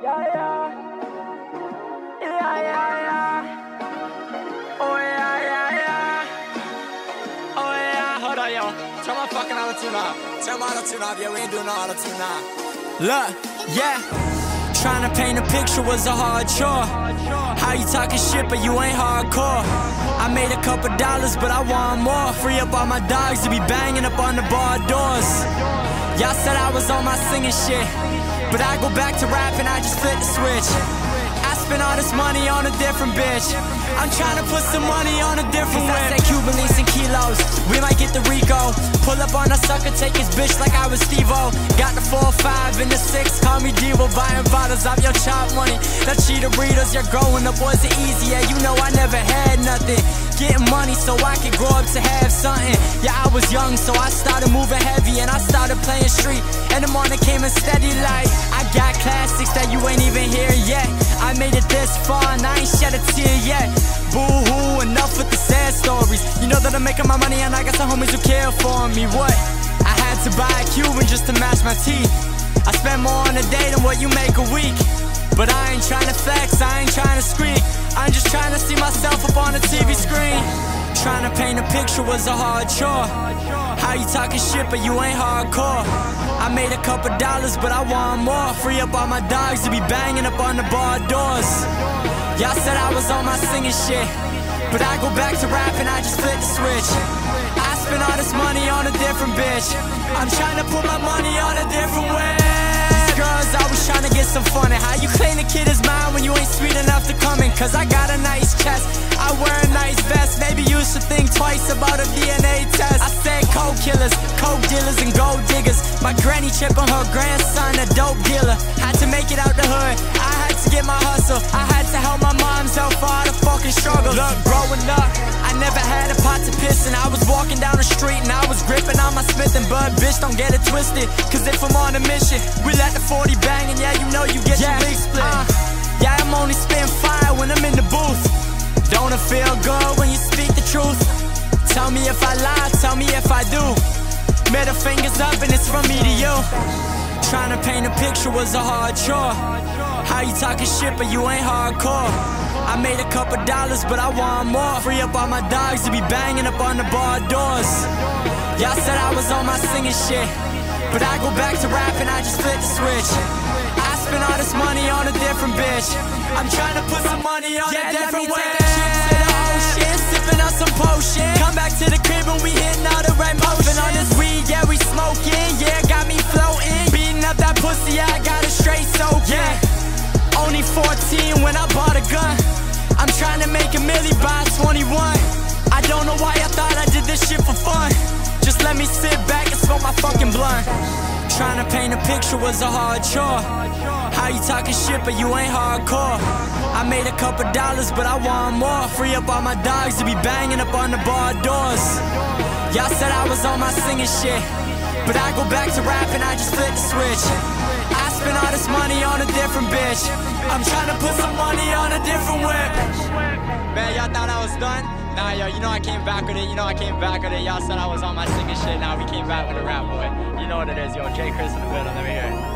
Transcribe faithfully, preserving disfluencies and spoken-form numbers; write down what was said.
Yeah, yeah. Yeah, yeah, yeah. Oh, yeah, yeah, yeah. Oh, yeah. Hold on, yo. Turn my fucking auto-tune off. Turn my auto-tune off. Yeah, we ain't doing no auto-tune now. Look, yeah. Trying to paint a picture was a hard chore. How you talking shit, but you ain't hardcore? I made a couple dollars, but I want more. Free up all my dogs to be banging up on the bar doors. Y'all said I was on my singing shit, but I go back to rapping, I just flip the switch. I spend all this money on a different bitch. I'm trying to put some money on a different way. I said Cuban links and kilos, we might get the Rico. Pull up on a sucker, take his bitch like I was Steve-O. Got the four five and the six, call me Devo. Buying bottles off your chop money. That cheetah breeders, you're growing up wasn't easy. Yeah, you know I never had nothing. Getting money so I could grow up to have something. Yeah, I was young, so I started moving heavy and I started playing street. And the morning came in steady like I got classics that you ain't even here yet. I made it this far and I ain't shed a tear yet. Boo-hoo, enough with the sad stories. You know that I'm making my money and I got some homies who care for me. What? I had to buy a Cuban just to match my teeth. I spend more on a day than what you make a week. But I ain't trying to flex, I ain't trying to squeak. I'm just trying to see myself up on a T V screen. Trying to paint a picture was a hard chore. How you talking shit, but you ain't hardcore? I made a couple dollars, but I want more. Free up all my dogs to be banging up on the bar doors. Y'all said I was on my singing shit, but I go back to rapping, I just flip the switch. I spend all this money on a different bitch. I'm trying to put my money on a different way. These girls always trying to get some fun. And how you claim the kid is mine when you ain't sweet enough to come in? Cause I got a nice chest, I wear a nice vest. Maybe you should think twice about a D N A test. I said coke killers, coke dealers and gold diggers. My granny chipping her grandson a dope dealer. Had to make it out the hood, I had to get my hustle. I had to help my mom's out for all the fucking struggle. Look, growing up, I never had a pot to piss. And I was walking down the street and I was gripping on my Smith and Bud. Bitch, don't get it twisted, cause if I'm on a mission, we let the forty bang and yeah, you know you get yeah. your big split. uh, Yeah, I'm only spitting fire when I'm in the booth. Don't it feel good when you speak the truth? Tell me if I lie, tell me if I do. Middle fingers up and it's from me to you. Trying to paint a picture was a hard chore. How you talking shit, but you ain't hardcore? I made a couple dollars, but I want more. Free up all my dogs to be banging up on the bar doors. Y'all said I was on my singing shit, but I go back to rapping, I just flip the switch. I spend all this money on a different bitch. I'm trying to put some money on yeah, a different way. To the ocean, sipping on some potion. Come back to the crib and we hitting all the right motion. On this weed, yeah, we smoking. Yeah, got me floating. Beating up that pussy, yeah, I got it straight soaking. Yeah, only fourteen when I bought a gun. I'm trying to make a milli by twenty-one. I don't know why I thought I did this shit for fun. Just let me sit back and smoke my fucking blunt. Trying to paint a picture was a hard chore. How you talking shit, but you ain't hardcore? I made a couple dollars, but I want more. Free up all my dogs to be banging up on the bar doors. Y'all said I was on my singing shit, but I go back to rapping, I just flip the switch. I spend all this money on a different bitch. I'm trying to put some money on a different whip. Man, y'all thought I was done? Nah, yo, you know I came back with it, you know I came back with it. Y'all said I was on my singing shit, now we came back with a rap, boy. You know what it is, yo, J Chris in the middle, let me hear it.